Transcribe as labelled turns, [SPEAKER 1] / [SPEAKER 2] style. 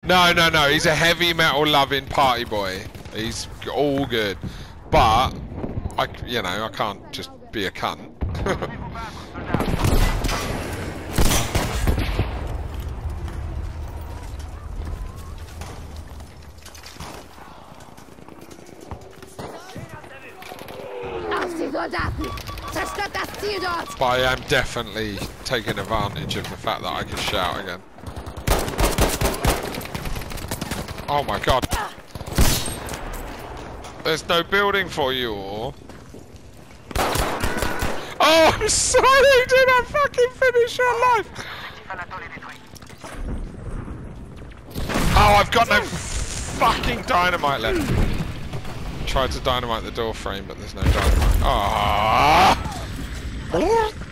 [SPEAKER 1] No, no, no. He's a heavy metal loving party boy. He's all good, but I can't just be a cunt. But I am definitely taking advantage of the fact that I can shout again. Oh my god. There's no building for you all. Oh, I'm sorry, did I fucking finish your life? Oh, I've got no fucking dynamite left. Tried to dynamite the door frame, but there's no dynamite. Ah!